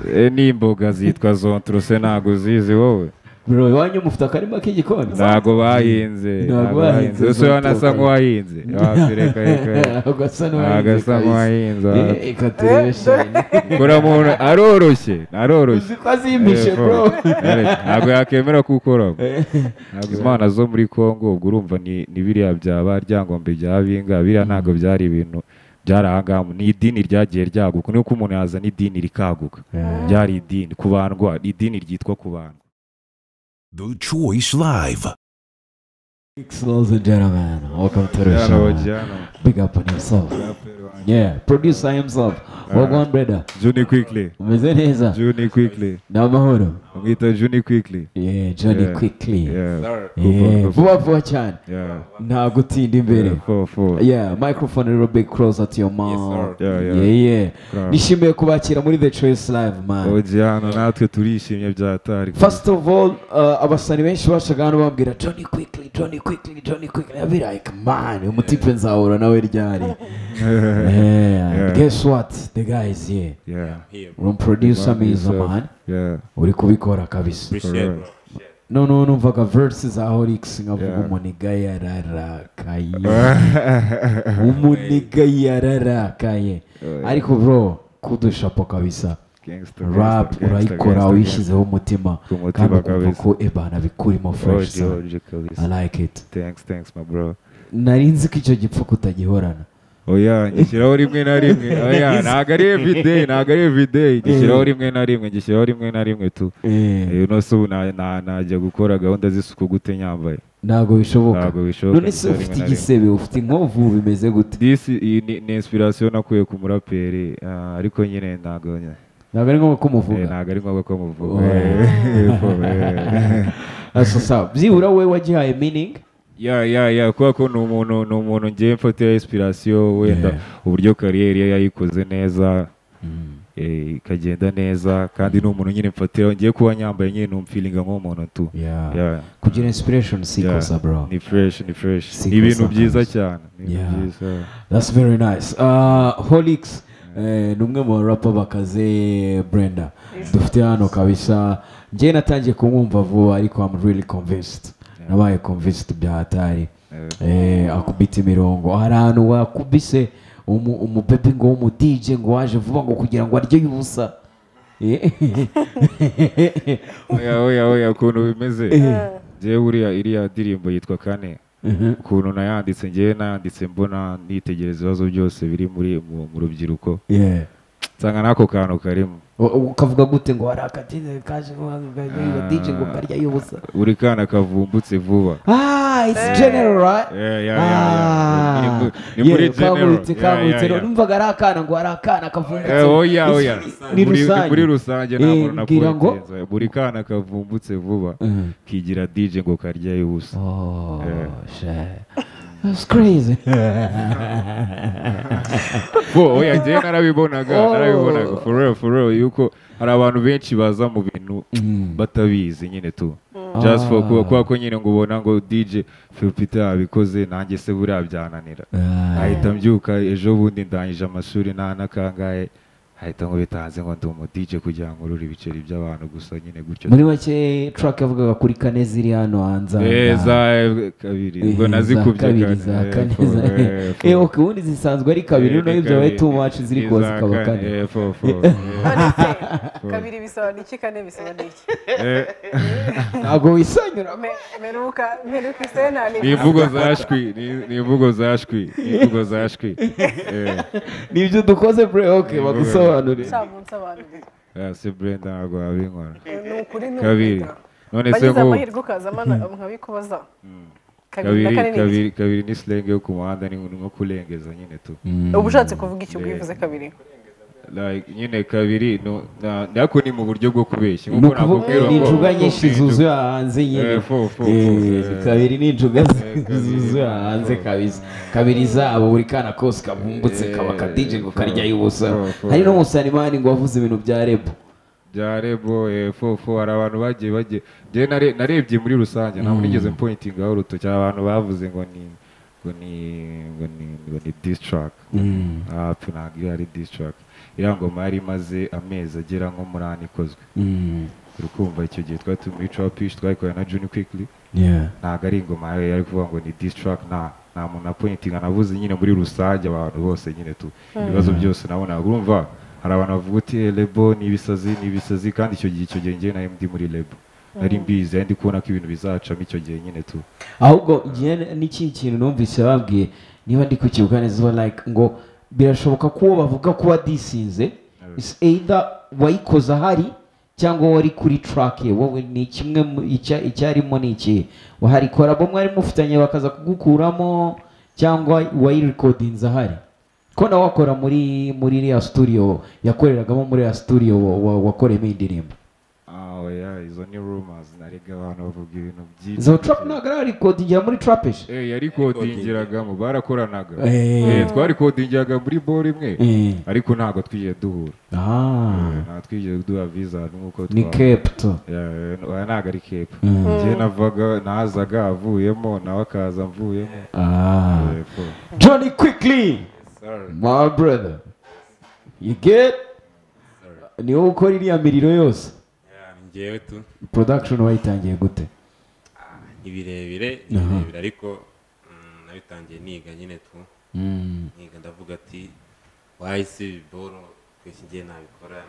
n'imboga zitwa zontrose ntago zizi wowe bro iwanyu mufite akarima k'igikoni ntago bahinze ese wanasa nk'uwahinze agasa nk'uwahinze kora muntu aroroshye ko azimishe bro ntago yakemera kukora ntabwo imana zo muri Congo ubwo urumva ni biriya byaba ryangombe byabinga biriya ntago byari ibintu byarahangamu ni idini ryagiye ryaguka nuko umuntu yazana idini rikaguka byari idini kubandwa idini ryitwa kubandwa. The Choice Live. Ladies and gentlemen, welcome to the show. Big up on yourself. Yeah, producer himself. Welcome, brother. Johnny Quickly. Umezeneza? Johnny Quickly. Na mahoro. Umwita Johnny Quickly. Yeah, Johnny Quickly. Yeah. Vuba cyane. Yeah. Nta gutinda imbere. Yeah, microphone a little bit closer to your mouth. Yeah. Nishimiye kubakira muri The Choice Live, man. Ojyana natwe turishimye byatari. First of all, abasani benshi bashaga hano bambwira Johnny Quickly. I'll be like, man, umutipe nzahura nawe ryari. Yeah. Guess what? The guy is here. Yeah. From producer Miza, man. Yeah. Uri kubikora kabisa. No, numvaga verses aho Rix ngavuga umuniga yararakaye. Ariko bro, kudushapo kabisa. Rap urayikora wishyizeho umutima kandi ukumva ko ebana bikurimo fresh. I like it. Thanks my bro. Narinzi ko icyo gipfu kutagihorana. Oya, ngishyiraho rimwe na rimwe. Oya, ntago ari everyday. Ngishyiraho rimwe na rimwe tu. No so najya gukora gahunda z'isuku gute nyambaye. Ntago bishoboka. None se ufite igisebe, ufite inkovu bimeze gute? This ni inspiration nakuye ku muraperi ariko nyine ntago ari ngombwa ko muvuga. Ntago ari ngombwa ko muvuga. Asa byibura we wagihaye meaning? Yeah, kuko ko umuntu ngiye mfatira inspiration wenda uburyo career yayikoze neza ikagenda neza kandi n'umuntu nyine mfatira ngiye kuba nyambaye nyine numfeelinga nk'umuntu tu. Kugira inspiration sikosa bro. Ni fresh. Ibintu byiza cyane. That's very nice. Holix numwe mu rapper bakaze Brenda. Dufite hano kabisa. Ngiye natangiye kumwumva vuba ariko I'm really convinced. Nabaye convinced bya hatari. Akubita imirongo. Hari ahantu wakubise umubebe ngo umu DJ ngo waje vuba ngo kugira ngo arye yubusa. Oya ukuntu bimeze. Je buriya iriya ndirimbo yitwa Kane. Ukuntu nayanditse mbona nitegereza ibibazo byose biri mu rubyiruko. Nsanga nako kantu karimo. Ukavuga gute ngo hari akatine kaje ngo DJ ngo karya yubusa. Buri kana kavumbutse vuba. It's general, right? Ni muri general. Numvaga ari akana ngo hari akana kavumbutse. Oya. Muri rusange nta muntu nakugenza. Buri kana kavumbutse vuba kigira DJ ngo karya yubusa. Shit. That's crazy. Oya ngiye narabibonaga for real yuko hari abantu benshi baza mu bintu batabizi nyine tu just for kuba ko nyine ngo ubona ngo DJ Philpita abikoze nanjye se buriya byananira ahita mbyuka ejo bundi ndangije amashuri nakangaye ahita ngo bitanze ngo ndi umu DJ kugira ngo urure ibiceri by'abantu gusa nyine gutyo. Muri make track yavugaga kuri Kane ziri hano hanze. Za kabiri ubwo nazikubye Kane. Okay, ubundi zisanzwe ari kabiri no ibyo baye too much ziri ko zikaba Kane. Kabiri bisaba iki Kane bisaba iki? Ntago wisanyura. Meruka isena ni imvugo zashwi. Nibyo dukoze bro. Okay, bagusobanurira. Se Brenda ntabwo abinkora. Kabiri. None se ngo amahirwe ukazama nkabikubaza. Kabiri ni slang yo ku muhanda ni nko kurengeza nyine tu. Ubushatse kuvuga icyo bwivuze kabiri. Like nyine kabiri nako ni mu buryo bwo kubeshya nkuko nakubwira ngo injuga nyinshi zuzuye hanze nyine. Kabiri ni injuga zuzuye hanze kabisa. Kabiri zabo buri kana kose kavumbutse kaba ka DJ ngo karya yubusa. Hari no musanimani ngo wavuze ibintu bya rebo hari abantu bagiye je narebye muri rusange nta nigeze pointing aho rutoki abantu bavuze ngo ni diss track. Ntabwo ari diss track. iriya ngoma yari imaze amezi agera nko muri ane ikozwe uri kumva icyo gihe twari turi muri Trapish twayikoreye na Juni Quickly ntabwo ari ingoma yari kuvuga ngo ni diss track nta muntu apointinga navuze nyine muri rusange abantu bose nyine tu ibibazo byose nabona urumva hari abantu bavuga uti lebo ni ibisazi kandi icyo gihe njye nari ndi muri lebo nari mbizi ndi kubona ko ibintu bizacamo icyo gihe nyine tu ahubwo igihe n'ikindi kintu numvise babwiye niba ndi kukibuka neza like ngo birashoboka ko uwo bavuga ko wadisinze is either wayikoze ahari cyangwa wari kuri track ye wowe ni kimwe icyarimo ni iki waharikora bo mwari mufitanye bakaza kugukuramo cyangwa wayirecordinze ahari ko nawe wakora muri iriya studio yakoreragamo muri iriya studio wakoreyemo indirimbo izo ni rumors nariga abantu bavuga ibintu byinshi izo trap ntabwo ari recordingira muri Trapish yarikodingiragamo barakoranaga twarikodingiraga muri ball imwe ariko ntabwo twigiye duhura ntabwo twigiye duha visa nk'uko ni Cape to ntabwo ari Cape njye nazaga avuyemo nawe akaza mvuyemo Johnny Quickly my brother you get ni wowe ukora iriya miriro yose ngewe tu production wayitangiye gute ibirebire ariko nabitangiye niga nyine tu niga ndavuga ati wahise boro twese ngiye nabikora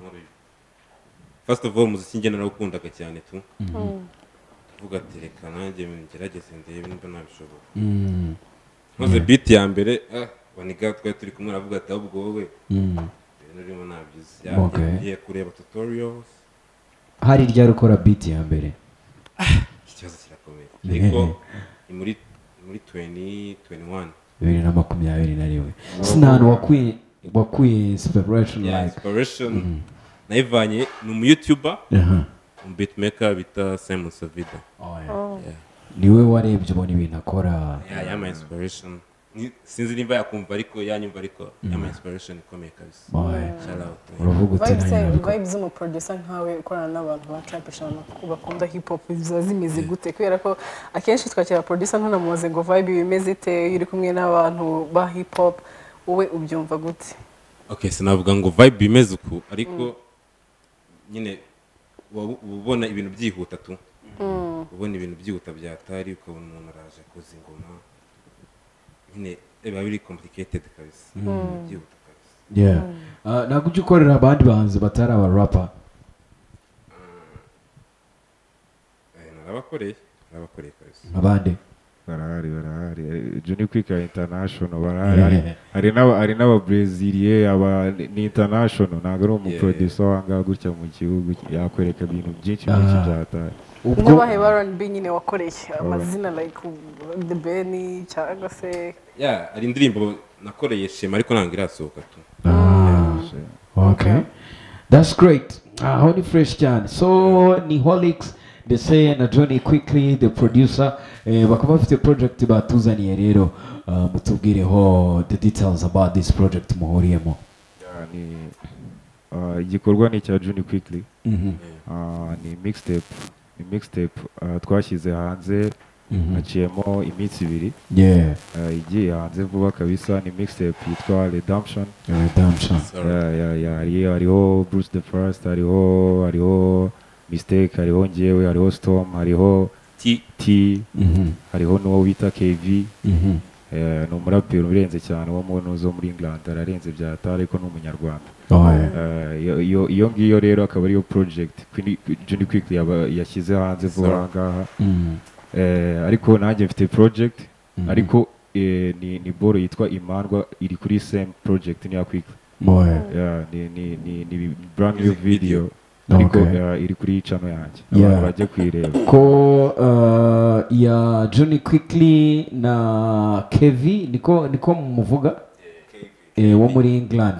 first of all muziki njye narakundaga cyane tu ndavuga ati reka nanjye ngerageze ndebe nimba nabishobora nkoze beat ya mbere baniga twari turi kumwe aravuga ati ahubwo wowe ibintu urimo nabyize yagiye kureba tutorials hari ryari ukora beat ya mbere ikibazo kirakomeye ariko ni muri 2021 2021 sinano wakuye inspiration like inspiration naivanye ni mu YouTuber beatmaker bita Simon Savida niwe warebye ubona ibintu akora my inspiration sinzi nimba yakumva ariko yanyumva ariko my inspiration ikomeye kabisa uravuga uti vibes mu producer nkawe ukorana n'abantu ba Trapish bakunda hip hop ziba zimeze gute kubera ko akenshi twakira producer ntanamuze ngo vibe bimeze ite iri kumwe n'abantu ba hip hop wowe ubyumva gute sinavuga ngo vibe bimeze uku ariko nyine ubona ibintu byihuta tu ubona ibintu byihuta byatari ukabona umuntu araje koza ingoma nyine biba biri complicated kabisa byihuta kabisa ntabwo ujya ukorera abandi bahanzi batari aba rapper narabakoreye kabisa abandi barahari Juni Quickly international barahari hari n'aba Brazilian ni international ntabwo ari umuproducer wanga gutya mu gihugu yakwereka ibintu byinshi byatari ubwo bahe R&B nyine wakoreye amazina like The Benny cyangwa se ari indirimbo nakoreye Shema ariko ntabwo irasohoka tu okay that's great aho ni fresh cyane so ni Holix ndetse na Johnny Quickly the producer bakaba bafite project batuzaniye rero mutubwireho the details about this project muhuriyemo igikorwa ni cya Johnny Quickly ni mixtape twashyize hanze haciyemo iminsi ibiri igiye hanze vuba kabisa ni mixtape yitwa Redemption hariho Bruce the First hariho Mistake hariho njyewe hariho Storm hariho T hariho n'uwo bita KV ni umuraperi urenze cyane wo muri England ararenze byatari ariko ni umunyarwanda iyo ngiyo rero akaba ariyo project Johnny Quickly yashyize hanze vuba ngaha ariko nanjye mfite project ariko ni boro yitwa Imandwa iri kuri same project ni ya Quickly ni brand new video ariko iri kuri channel yanjye abantu bajye kwireba ko ya Johnny Quickly na KV niko mumuvuga wo muri England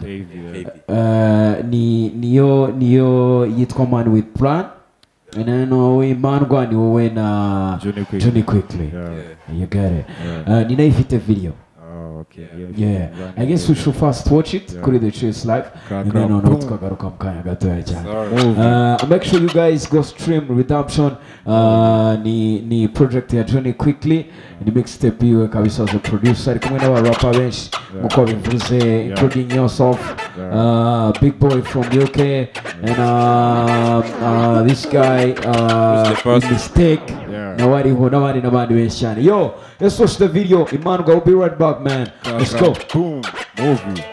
niyo yitwa Man with Plan no Imandwa ni wowe na Johnny Quickly you get it ni nayo ifite video okay Yeah, I guess we should first watch it kuri The Choice Live and then noneho tukagaruka mu kanya gatoya cyane. Make sure you guys go stream Redemption. Ni project ya Johnny Quickly, ni mixtape yiwe kabisa as a producer, ari kumwe n'abarapper benshi nk'uko bivuze, including yourself, Big Boy from UK, and this guy Mistake, nawariho n'abandi benshi cyane. Yo, let's watch the video. Emmanuel, we'll be right back, man. Let's go. Boom, movie.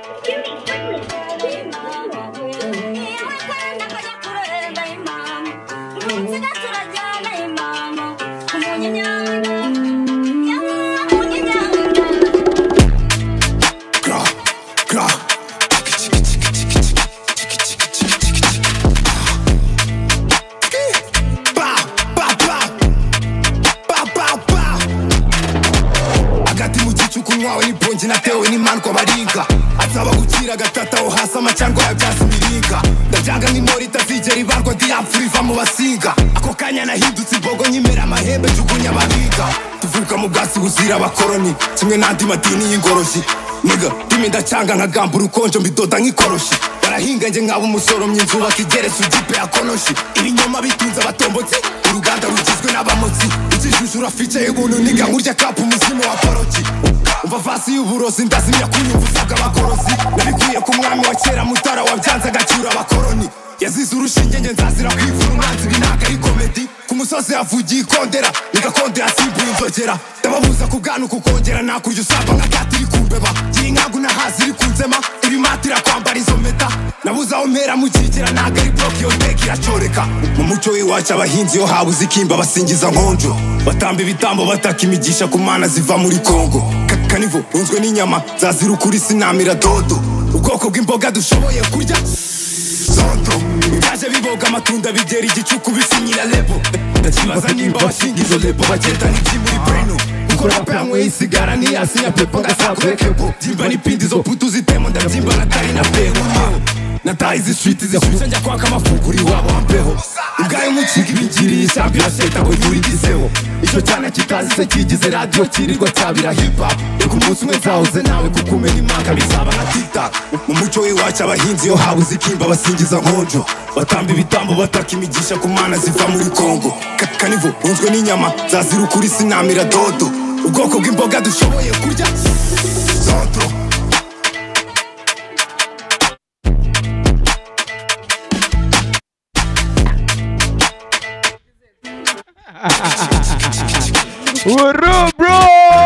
natewe n'imana kwa baringa ataba gukira gatata o hasa amacyango ya byasi miringa ndajanga nk'imori itazigera ibarwa diyapfura iva mu basinga ako kanya nahindutse imbogo nyimera amahembe jugunya ababiga tuvuka mu bwasi buzira abakoroni kimwe n'andi madini y'ingoroshi niga ndimi ndacanga nkagamba urukonjo mbidoda nk'ikoroshi barahinga nje nkaba umusoromyi nzubaka igeretse ugipe ya konoshi ibinyoma bitunze abatombotsi uruganda rugizwe n'abamotsi ikijushu urafice y'ubuntu niga nkurya kapu umuzimu wa poroki umva fasi y'uburozi ndazimya kunyumvuzaga abagorozi nabikuye ku mwami wa kera mutara wabyanze agacyura abakoroni yazize urushinge nge nzazira kwivura umwanzi binaga ari komedi ku musozi yavugiye ikondera nigakondera simbuye inzogera ndababuza kubwanuka ukongera nakurya usamba nka gati iri kumbeba gihe inkagu nahazi iri kunzema ibimatira kwambara izo meta nabuze aho mpera mukigera naga ari block yo teki iracoreka mu muco w'iwacu abahinzi yo habuze ikimba basingiza nkonjo batamba ibitambo bataka imigisha ku mana ziva muri Kongo kanivo unzwe n'inyama zazira ukuri sinamira dodo ubwoko bw'imboga dushoboye kurya Zonto Ibyaje biboga amatunda bigera igicuku bisinyira lebo ndakibaza nimba bashinga izo lebo bagenda n'iki muri breno uko rapa yamwe isigara ntiyasinya pepo ngasakurekebo byimba n'ipindi zo putu zitemo ndabyimba natari na peho nataye izi street zishushe njya kwaka amafunguro iwabo wampeho ubwayo umukiga ibingiriye ishambi iraseta ngo yurigizeho icyo cyane kitazi se kigize radio kirirwa cyabira hip hop reka umunsi umwe nzahuze nawe kuko umenya imanga bizaba nka tiktak mu muco w'iwacu abahinzi yo habuze ikimba basingiza nkonjo batamba ibitambo bataka imigisha ku mana ziva muri Kongo kanivo unzwe n'inyama zazira ukuri sinamira dodo ubwoko bw'imboga dushoboye kurya Zonto What up, bro?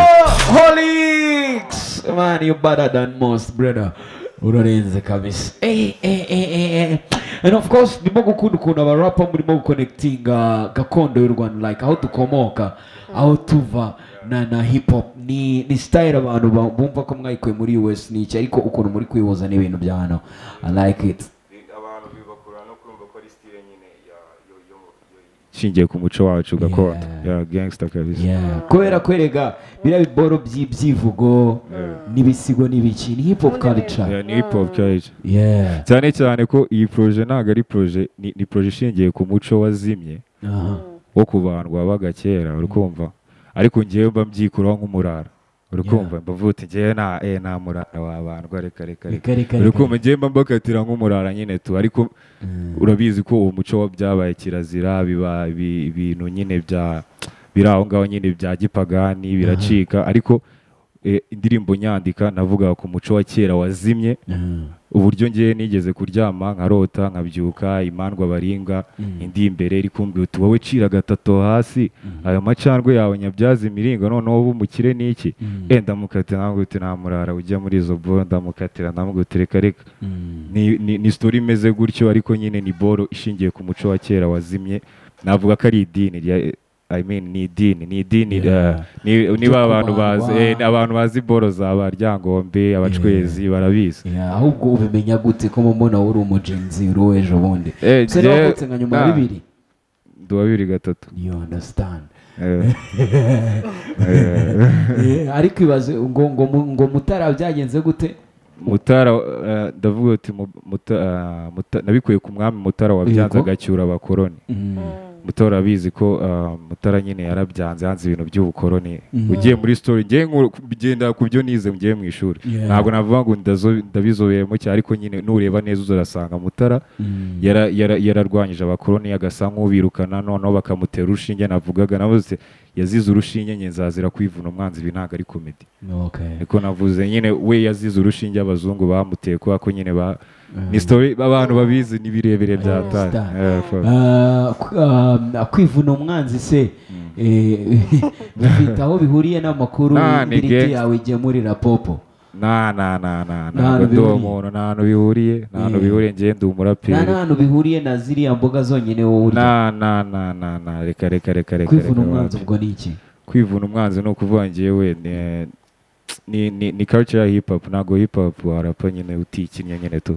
Holix! Man, you better than most, brother. Urarenze kabisa. And of course, ndimo gukunda ukuntu abarapa murimo guconnectinga gakondo y'u Rwanda, like aho dukomoka, aho tuva na hip hop ni style abantu bumva ko mwayikuye muri US n'iki, ariko ukuntu muri kwihuza n'ibintu bya hano. I like it. Abantu bibakura no kumva ko ari style nyine shingiye ku muco wacu gakondo ya gangster kabisa. Kubera kwerega bira biboro by'ibyivugo n'ibisigo n'ibiki ni hip hop culture. Ni hip hop culture. Cyane cyane ko iyi projet ntago ari projet ni projet ishingiye ku muco wazimye wo kubandwa bagakera urukumva, ariko ngiye mba mbyikuraho nk'umurara urukumva mbavuta ngiye nta murara wabandwa reka urukumva ngiye mba mbakatira nk'umurara nyine tu, ariko urabizi ko uwo muco byabaye kirazira biba ibintu nyine biri aho ngaho nyine bya gipagani biracika, ariko indirimbo nyandika navuga ku muco wa kera wazimye uburyo ngiye nigeze kuryama nkarota nkabyuka imandwa baringa indi imbere iri kumbwira uti wowe cira gatatu hasi ayo macandwe yawe nyabyaza imiringa noneho ubu mukire niki ndamukatira ntabwo uti nta murara ujya muri izo boro ndamukatira ndamugutereka reka ni story imeze gutyo, ariko nyine ni boro ishingiye ku muco wa kera wazimye, navuga ko ari idini ni idini niba abantu bazi boro za Ryangombe abacwezi barabizi. Ahubwo ubimenya gute ko mbona uri umugenzi uri ejo bundi se wavutse nka nyuma ya 2 duwa 2 you understand. Ariko ibaze ngo Mutara byagenze gute? Mutara ndavuga uti nabikuye ku mwami Mutara wabyanze agacyura abakoroni Mutara abizi ko Mutara nyine yarabyanze hanze ibintu by'ubukoroni ugiye muri story ngiye bigenda ku byo nize ngiye mu ishuri ntabwo navuga ngo ndabizoberemo cyane ariko nyine nureba neza uzarasanga Mutara yararwanyije abakoroni agasa nk'ubirukana noneho bakamutera urushinge navugaga navuze yazize urushinge nyenzazira kwivuna umwanzi ibi ntabwo ari komedi niko navuze nyine we yazize urushinge abazungu bamuteye kubera ko nyine ni story abantu babizi ni birebire byatari kwivuna umwanzi se bifite aho bihuriye n'amakuru y'ibiriti yawe igemurira popo ntabwo ndi uwo muntu nta hantu bihuriye nta hantu bihuriye ngende umuraperi nta hantu bihuriye na ziriya mboga zonyine wowe urya reka kwivuna umwanzi ubwo ni iki kwivuna umwanzi ni ukuvuga ngewe ni culture ya hip hop ntabwo hip hop harapa nyine utikinnye nyine tu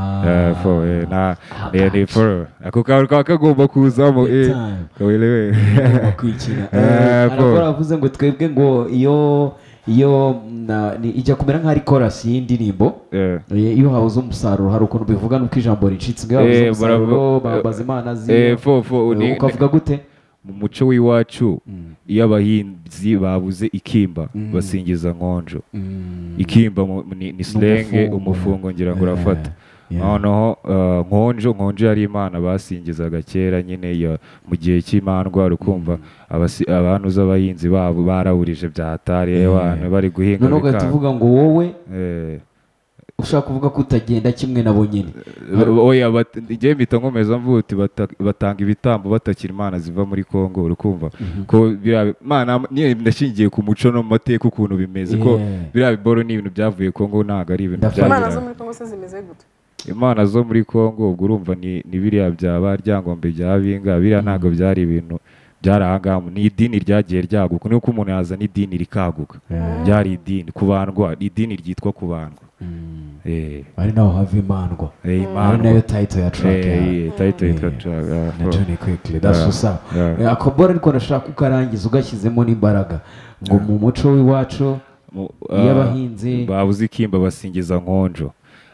ni for ako kantu kaba kagomba kuzamo kawirewe kwikina arakora avuze ngo twebwe ngo iyo ijya kumera nk'aho ari korasi y'indirimbo iyo habuze umusaruro hari ukuntu bivuga nuko ijambo ricitse ngo habuze umusaruro bambaza imana ukavuga gute mu muco w'iwacu iyo abahinzi babuze ikimba basingiza nkonjo ikimba ni slenge umufungo ngira ngo urafata noneho nkonjo yari imana basingizaga kera nyine mu gihe cy'imandwa rukumva abantu z'abahinzi babo barawurije bya hatari abantu bari guhinga noneho ugahita uvuga ngo wowe ushaka kuvuga ko utagenda kimwe nabo nyine oya igihe mpita nkomeza mvuga uti batanga ibitambo batakira imana ziva muri Kongo urukumva ko imana ndashingiye ku muco no mu mateka ukuntu bimeze ko biriya biboro ni ibintu byavuye Kongo ntabwo ari ibintu imana zo muri Kongo se zimeze gute imana zo muri Kongo ubwo urumva ni biriya byaba ryangombe bya binga biriya ntabwo byari ibintu byari ahangaha ni idini ryagiye ryaguka nuko umuntu yazana idini rikaguka byari idini kubandwa idini ryitwa kubandwa ari naho hava imandwa ari nayo title ya track title yitwa track na Johnny Quickly that's what's up akabora ariko nashaka ukarangiza ugashyizemo n'imbaraga ngo mu muco w'iwacu y'abahinzi babuze ikimba basingiza nkonjo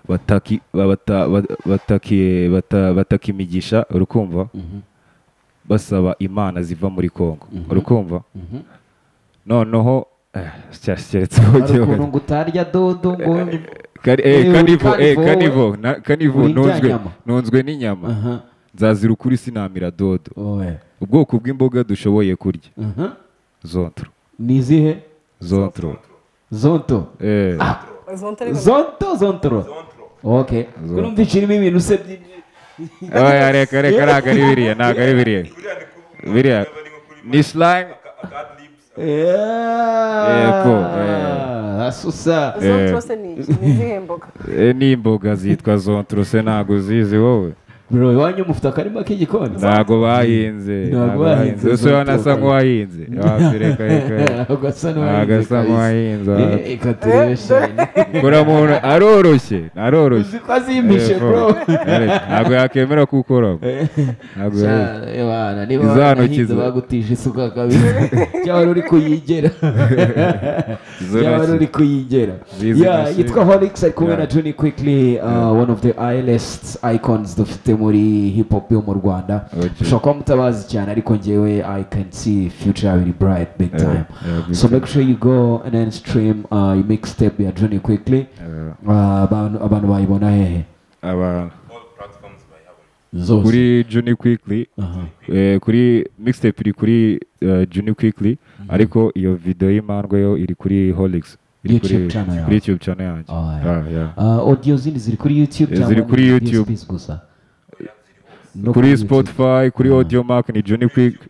bataka imigisha urukumva basaba imana ziva muri Kongo urukumva noneho keretse ukuntu ngo utarya dodo ngo kanivo nunzwe n'inyama nzazira ukuri sinamira dodo ubwoko bw'imboga dushoboye kurya zontro ni izihe zontro zonto okay kurumva ikirimo ibintu se reka ntabwo ari biriya ntabwo ari biriya ni slang asusa zontro se ni izihe mboga ni imboga zitwa zontro se ntabwo uzizi wowe bro iwanyu mufite akarima k'igikoni ntabwo bahinze ese wanasa nk'uwahinze reka agasa nk'uwahinze kora muntu aroroshye uzi ko azimishe bro ntabwo yakemera kuwukoramo niba wanahinze bagutije isuka kabisa cyangwa uri kuyigera yitwa Holix ari kumwe na Johnny Quickly one of the A-list icons dufite muri hip hop yo mu Rwanda ushobora kuba mutabazi cyane ariko njyewe I can see future very bright big time so make sure you go and then stream your mixtape ya Johnny Quickly abantu bayibona hehe kuri Johnny Quickly kuri mixtape iri kuri Johnny Quickly ariko iyo video y'imandwa yo iri kuri Holix YouTube channel yanjye audio zindi ziri kuri YouTube cyangwa ziri kuri YouTube gusa kuri Spotify kuri Audio Mark ni Johnny Quickly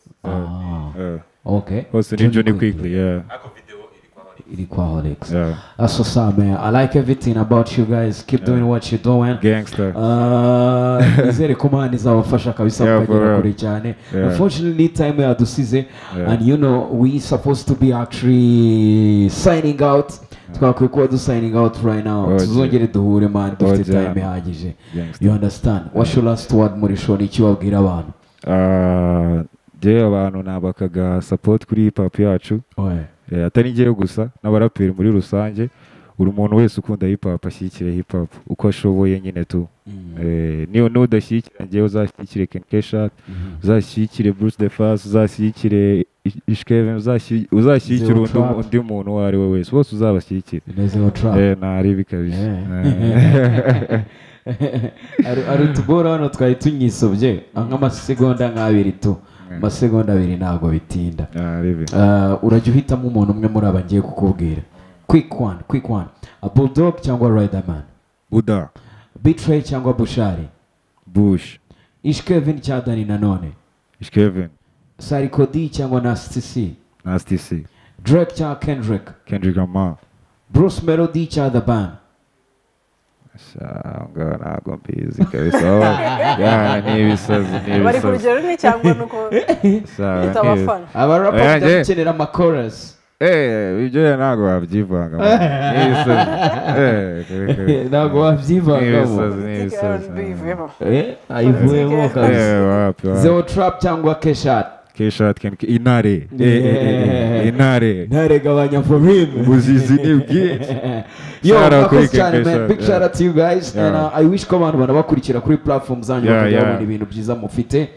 okay hose ni Johnny Quickly iri kwa Holix that's what's up man I like everything about you guys keep doing what you're doing gangster izere ko mani zabafasha kabisa mukagera kure cyane unfortunately time yadusize and you know we supposed to be actually signing out twakwiye kuba signing out right now tuzongere duhure man dufite time ihagije you understand what's your last word muri show n'iki wabwira abantu abantu nabakaga support kuri hip hop yacu atari ngewe gusa n'abaraperi muri rusange buri muntu wese ukunda hip hop ashyigikire hip hop uko ashoboye nyine tu niyo nudashyigikira njyewe uzashyigikire Ken Keshat uzashyigikire Bruce the Fast uzashyigikire Ishkevin uzashyigikire undi muntu uwo ari we wese bose uzabashyigikire ntari bikabije ari utubora hano twari tunyisobye nk'amasegonda nk'abiri tu amasegonda abiri ntabwo bitinda urajya uhitamo umuntu umwe muri aba ngiye kukubwira quick one Bulldog cyangwa Riderman Buda Betray cyangwa Bushari Bush Ishkevin cyangwa Dani Nanone Ishkevin Sarkodie cyangwa Nasty C Drake cyangwa Kendrick Lamar Bruce Melody cyangwa The Band ntabwo mbizi kabisa n'ibisazi bari ku rugero ni cyangwa nuko utabafana abarapa bakenera amakorasi ibyo ntabwo wabyivangamo ntabwo wabyivangamo ayivuyemo kabisa Zeo Trap cyangwa Keshat intare gabanya for him ubuzizi ni bwinshi mwakoze cyane man, big shout out to you guys and I wish ko abantu banabakurikira kuri platform zanyu bakajya babona ibintu byiza mufite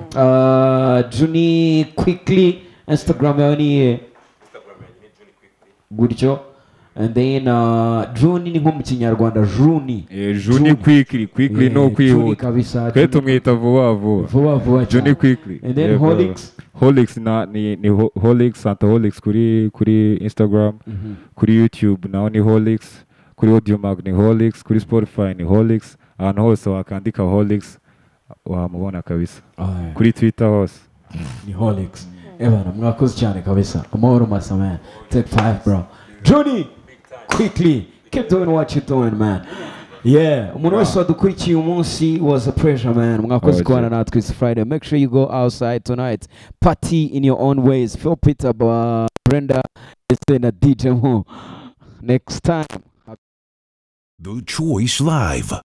Juni quickly Instagram yawe ni gutyo and then Juni ni nko mu kinyarwanda Juni quickly no kwihuta twe tumwita vuba Juni quickly and then Holix ni Holix Santa Holix kuri Instagram kuri YouTube naho ni Holix kuri Audiomack ni Holix kuri Spotify ni Holix ahantu hose wakandika Holix wamubona kabisa kuri Twitter hose ni Holix ebana mwakoze cyane kabisa amahoro masa man take 5 bro Johnny quickly keep doing what you're doing man umuntu wese wadukurikiye umunsi was a pleasure man mwakoze kubana natwe it's Friday make sure you go outside tonight party in your own ways Phil Peter Brenda is na DJ Mo next time The Choice Live.